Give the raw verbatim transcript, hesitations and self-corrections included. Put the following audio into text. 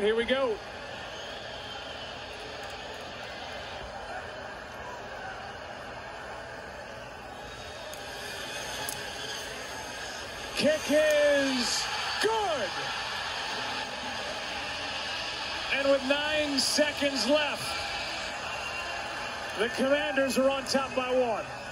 here we go. Kick is good. And with nine seconds left, the Commanders are on top by one.